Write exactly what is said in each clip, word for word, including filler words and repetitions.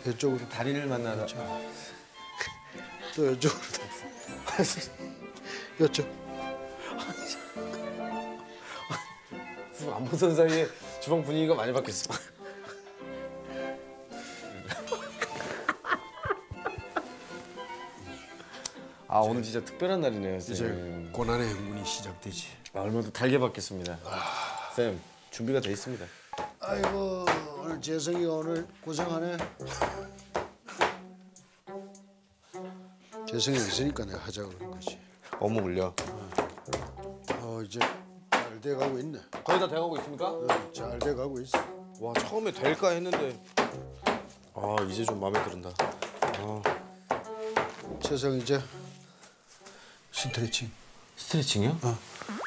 이쪽으로 다리를 만나다. 또 이쪽으로 이쪽. 안 보던 사이에 주방 분위기가 많이 바뀌었어. 아 오늘 진짜 특별한 날이네요, 쌤. 이제 고난의 행군이 시작되지. 아, 얼마 더 달게 받겠습니다. 아... 쌤 준비가 돼 있습니다. 아이고 오늘 재성이가 오늘 고생하네. 재성이 있으니까 내가 하자고 그런 거지. 어묵 올려. 어 이제 잘 돼가고 있네. 거의 다 돼가고 있습니까? 어, 잘 돼가고 있어. 와 처음에 될까 했는데 아 이제 좀 마음에 든다. 아. 재성 이제 스트레칭. 스트레칭이요? 어.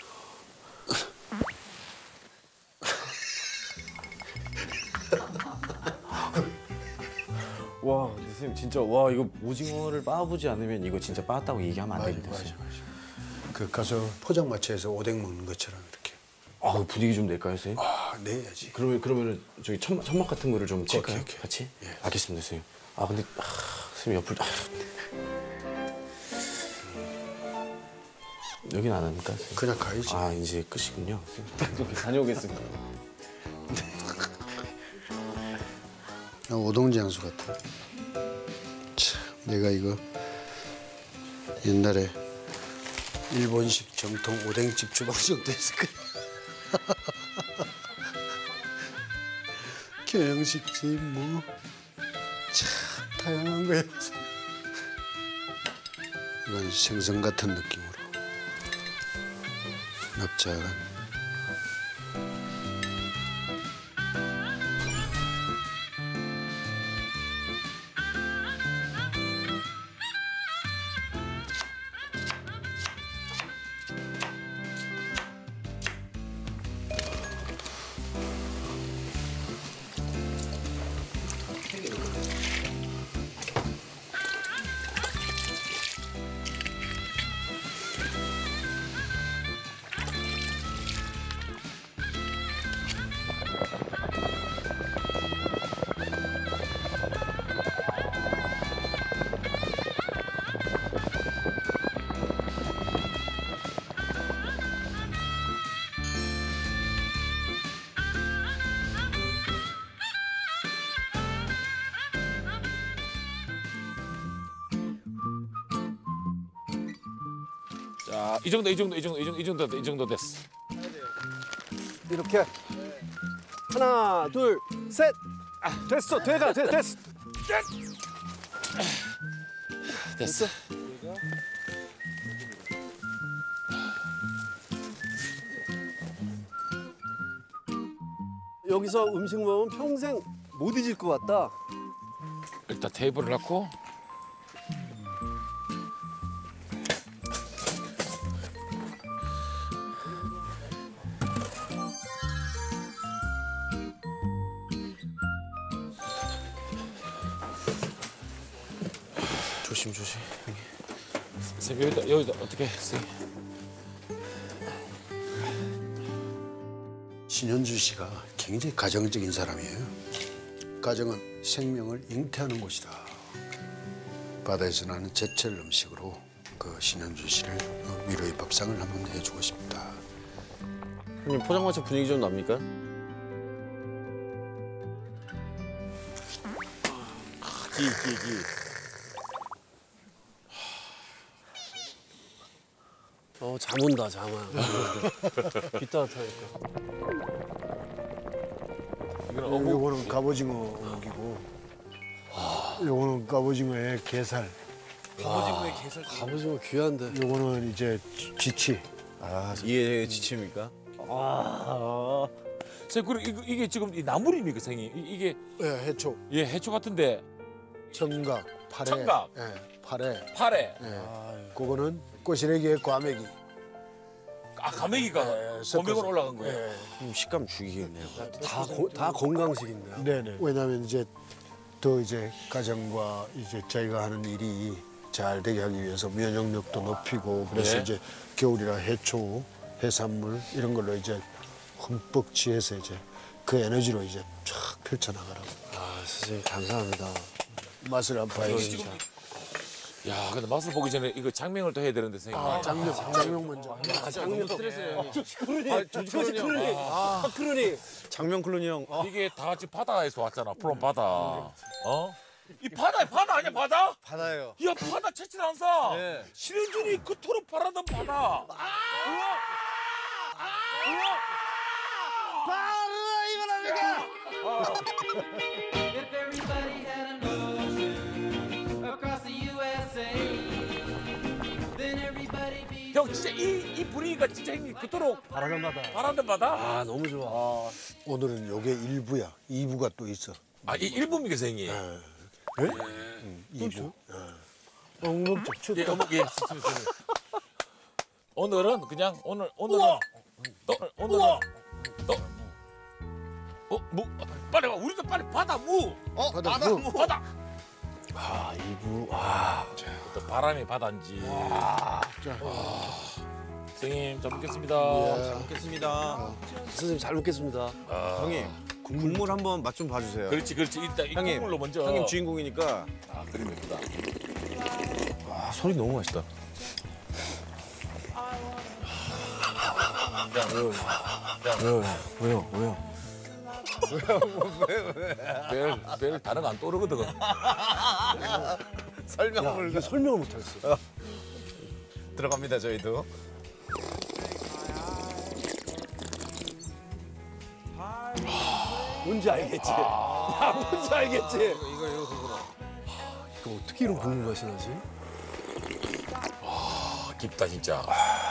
와 선생님 진짜 와 이거 오징어를 빻아보지 않으면 이거 진짜 빻았다고 얘기하면 안 됩니다. 맞아, 맞아. 그 가서 포장마차에서 오뎅 먹는 것처럼 이렇게. 아 분위기 좀 낼까요, 선생님? 아 내야지. 그러면 그러면은 저기 천막 천막 같은 거를 좀 칠까요? 오케이, 오케이. 같이? 예. 알겠습니다, 선생님. 아 근데 아, 선생님 옆을 아, 여긴 안 합니까? 선생님? 그냥 가야지. 아 이제 끝이군요. 선생님. 다녀오겠습니다. 오동지 향수 같아. 참, 내가 이거 옛날에 일본식 정통 오뎅집 주방장도 했을 거야. 경식집 뭐 참 다양한 거야. 이건 생선 같은 느낌으로 납작한. 자, 이 정도, 이 정도, 이 정도, 이 정도, 이 정도, 이 정도 됐어. 이렇게 하나, 둘, 셋. 아, 됐어, 돼가, 돼, 됐어. 됐어. 여기서 음식 먹으면 평생 못 잊을 것 같다. 일단 테이블을 놨고. 조심 조심. 선생님 여기다 여기다 어떻게 선생님? 신현주 씨가 굉장히 가정적인 사람이에요. 가정은 생명을 잉태하는 곳이다. 바다에서 나는 제철 음식으로 그 신현주 씨를 위로의 밥상을 한번 해주고 싶다. 형님 포장마차 분위기 좀 납니까? 기, 기, 기. 어, 잠 온다, 잠아. 귀 따뜻하니까. 이거는 어묵. 요거는 갑오징어 어묵이고, 요거는 갑오징어의 게살. 갑오징어의 게살. 갑오징어 귀한데. 요거는 이제 쥐치. 아 이게 지침입니까? 아. 선생님 그리고 이거, 이게 지금 이 나물입니까, 선생님? 이, 이게 예, 해초. 예 해초 같은데 청각, 파래. 청각. 예, 파래. 파래. 예. 그거는 꼬시래기의 과메기. 아 가메기가 예, 고명으로 올라간 거예요. 예. 음, 식감 죽이겠네요. 다, 고, 다 건강식인데요. 네네. 왜냐하면 이제 더 이제 가정과 이제 저희가 하는 일이 잘 되게 하기 위해서 면역력도 높이고 그래서 네. 이제 겨울이라 해초, 해산물 이런 걸로 이제 흠뻑 취해서 이제 그 에너지로 이제 쫙 펼쳐나가라고. 아, 선생님 감사합니다. 맛을 안 봐야지. 야, 근데 맛을 보기 전에 이거 장명을 또 해야 되는데 선생님. 아, 장명, 장명 먼저. 장면 스트레스예요. 크루니. 아, 크루니. 크루니. 아, 크루니. 장명 클로니 형. 아, 이게 다 같이 바다에서 왔잖아. 프롬 바다. 어? 이 바다야, 바다 아니야, 바다? 바다예요. 야, 바다 채취 항사. 네. 신현준이 그토록 바라던 바다. 우와! 우와! If everybody had an ocean across the U S A, then everybody be. 형, 진짜 이, 이 분위기가 진짜 형님 그토록 바라는 바다. 바라던 바다? 아, 너무 좋아. 오늘은 요게 일부야. 이부가 또 있어. 아, 이 일부입니까, 선생님? 이부. 어, 먹자. 추. 예, 어머, 예, 선생님, 선생님. 오늘은 그냥 오늘 오늘은 또 오늘은 또 어, 무 빨리 와. 우리도 빨리 바다 무. 어, 바다 바다 무. 무. 바다. 아, 이부. 와. 또 바람이 바다인지. 자, 선생님 잘 먹겠습니다. 잘 먹겠습니다. 선생님 잘 먹겠습니다. 형님, 국물 한번 맛 좀 봐주세요. 그렇지, 그렇지. 일단 이 형님, 국물로 먼저. 형님 주인공이니까. 아, 그립니다. 아, 소리 너무 맛있다. 왜요? 왜요? 별, 별 다른 거 안 떠오르거든. 설명을 이게 설명을 못 하겠어. 들어갑니다, 저희도. 뭔지 알겠지? 야, 뭔지 알겠지? 이거 이거 그거. 이거 어떻게 이런 국물 맛이 나지? 아, 깊다 진짜.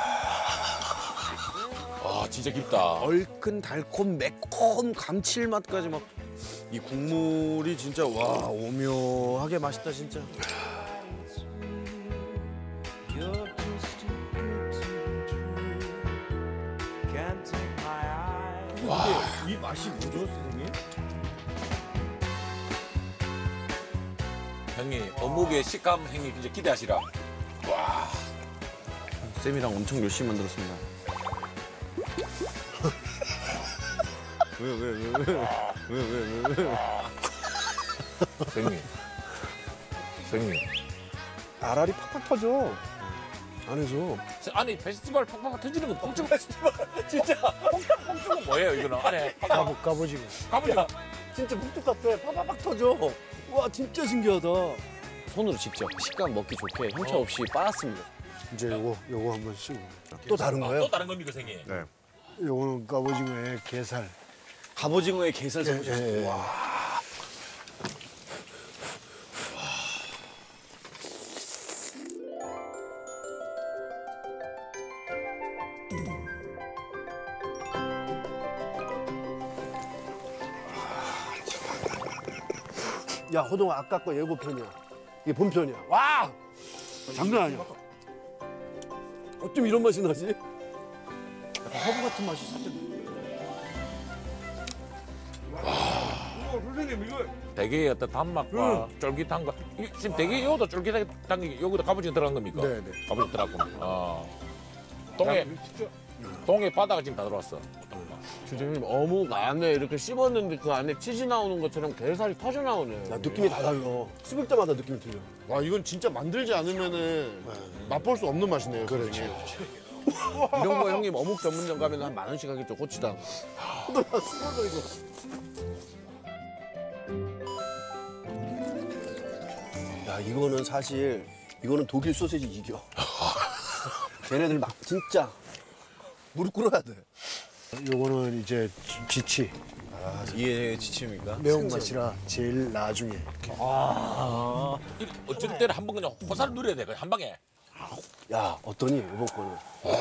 아, 진짜 깊다. 얼큰 달콤 매콤 감칠맛까지 막 이 국물이 진짜 와 오묘하게 맛있다 진짜. You're just too good to be true. Can't take my eyes. 이 맛이 뭐죠, 선생님? 형님 어묵의 식감 형님 이제 기대하시라. 쌤이랑 엄청 열심히 만들었습니다. 왜왜왜왜왜왜왜 형님, 형님. 알알이 팍팍 터져. 안에서. 아니 페스티벌 팍팍 터지는 거 뽕쭈 페스티벌 진짜 뽕쭈 뽕쭈는 뭐예요 이거는 안에 까보, 까보지고. 가보자. 진짜 북쪽 같아. 팍팍팍 터져. 와, 진짜 신기하다. 손으로 직접 식감 먹기 좋게 형차 없이 빻았습니다. 이제 요거, 요거 한번 씹어. 또 다른 아, 거예요? 또 다른 겁니까 선생님? 네. 요거는 갑오징어의 게살. 갑오징어의 게살 예, 소스. 예, 예. 와. 야, 호동아, 아까 거 예고편이야. 이게 본편이야. 와! 장난 아니야. 어쩜 이런 맛이 나지? 약간 허브 같은 맛이 살짝. 대게의 어떤 단맛과 쫄깃한 거. 이- 지금 대게 요도 쫄깃한 게 여기다 갑오징어 들어간 겁니까? 네, 네. 갑오징어 들어갔고. 아. 동해 동해 바다가 지금 다 들어왔어. 진짜 형님 어묵 안에 이렇게 씹었는데 그 안에 치즈 나오는 것처럼 게살이 터져 나오네. 야, 느낌이 다 달라. 씹을 때마다 느낌이 틀려. 와 이건 진짜 만들지 않으면은 맛볼 수 없는 맛이네요. 그렇지. 이런 거 형님 어묵 전문점 가면 한 만 원씩 하겠죠, 고추당. 야, 이거는 사실 이거는 독일 소세지 이겨. 걔네들 막 진짜 무릎 꿇어야 돼. 요거는 이제 지- 지치. 이게 지침입니까? 매운맛이라 제일 나중에. 이- 어쩔 때는 한 번 그냥 호사를 누려야 돼. 그냥 한 방에. 야, 어떠니 이번 거는?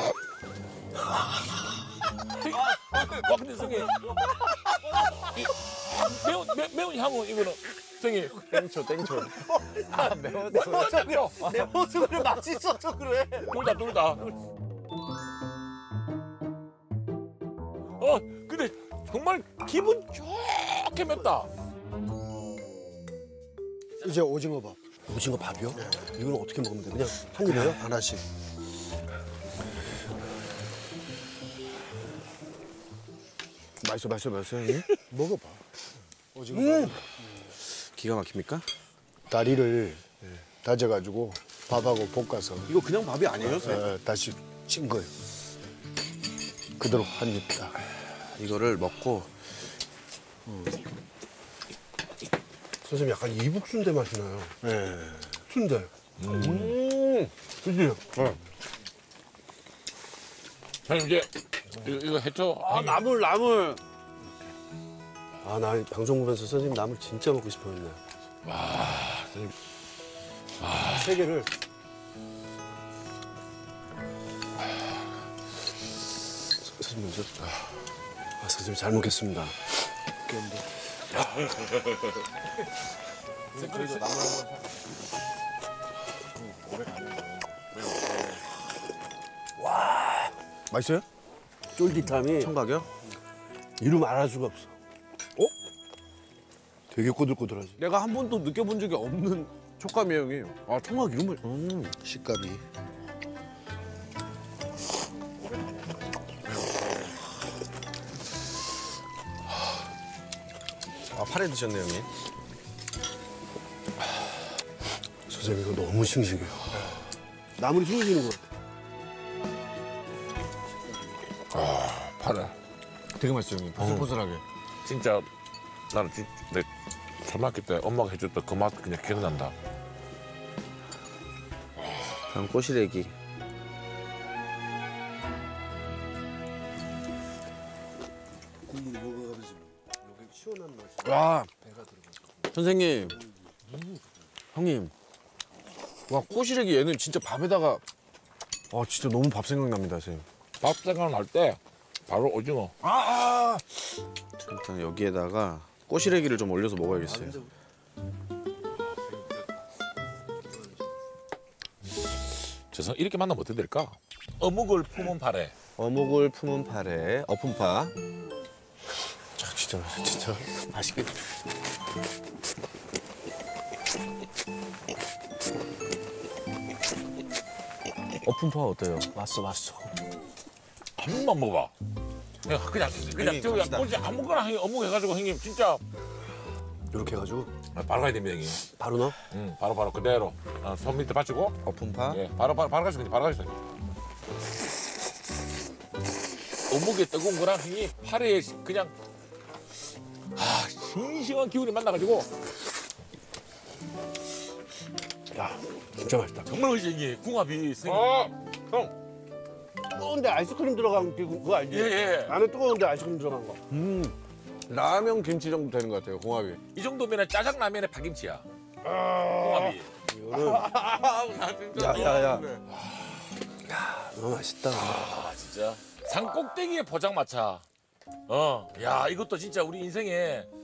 와 근데 선생님 이 매운 매, 매운 향은 이거는 선생님 땡초, 땡초. 아, 매워. 내 모습을 맛있어서 그래. 둘다 둘 다. 어 근데 정말 기분 좋게 맵다. 이제 오징어 밥. 오징어 밥이요? 이거는 어떻게 먹으면 돼? 그냥 한 입에요? 하나씩. 맛있어 맛있어 맛있어 형님? 먹어봐. 오징어 밥. 기가 막힙니까? 다리를 다져가지고 밥하고 볶아서 이거 그냥 밥이 아니에요, 선생님? 어, 다시 찐 거예요. 그대로 한 입 딱. 이거를 먹고 선생님 약간 이북 순대 맛이 나요. 예. 순대. 음. 그지? 형님 이제 이거, 이거 했죠? 아 나물 나물. 아 나 방송 보면서 선생님 나물 진짜 먹고 싶었네. 와, 선생님. 세 개를. 선생님 먼저. 아 선생님 잘 먹겠습니다. 와 맛있어요? 쫄깃함이 청각이요? 이루 말할 수가 없어. 어? 되게 꼬들꼬들하지. 내가 한 번도 느껴본 적이 없는 촉감이에요, 형님. 아, 청각 이런 걸. 음. 식감이. 아, 파래 드셨네요, 형님. 선생님 이거 너무 싱싱해요. 나물이 숨어지는 것 같아. 파래. 되게 맛있어요, 형님. 포슬포슬하게. 진짜 나는 진짜 내 초등학교 때 엄마가 해줬던 그 맛 그냥 기억난다. 다음 꼬시래기. 국물이 먹어가면서 여기 시원한 맛이. 와. 선생님. 형님. 와, 꼬시래기 얘는 진짜 밥에다가. 와, 진짜 너무 밥 생각납니다, 선생님. 밥 생각날 때 바로 오징어. 일단 여기에다가 꼬시래기를 좀 올려서 먹어야겠어요. 저선 이렇게 만나면 어떻게 될까? 어묵을 품은 파래. 어묵을 품은 파래, 어품파. 자, 진짜 맛있어, 진짜 맛있겠다. 어품파 어때요? 맛있어, 맛있어. 한 번만 먹어봐. 그냥 그냥 그냥 형님, 저기 갑시다. 꼴찌 아무거나 형님 어묵 해가지고 형님 진짜 이렇게 해가지고 아, 바로 가야 됩니다 형님. 바로 넣어. 응, 바로 바로 그대로 어, 손 밑에 받치고 어품파. 예, 바로 바로 바로 가시죠 바로 가시죠. 어묵의 뜨거운 거랑 형님 파래에 그냥 아 싱싱한 기운이 만나가지고 야, 진짜 맛있다. 정말 맛있어 이게 궁합이 생긴. 형. 뜨거운데 아이스크림 들어간 게 그거 알지? 예, 예. 안에 뜨거운데 아이스크림 들어간 거. 라면 김치 정도 되는 것 같아요, 공합이. 이 정도면 짜장라면에 파김치야. 궁합이. 야야야. 너무 맛있다. 아 진짜 산 꼭대기에 포장마차. 어, 야 이것도 진짜 우리 인생에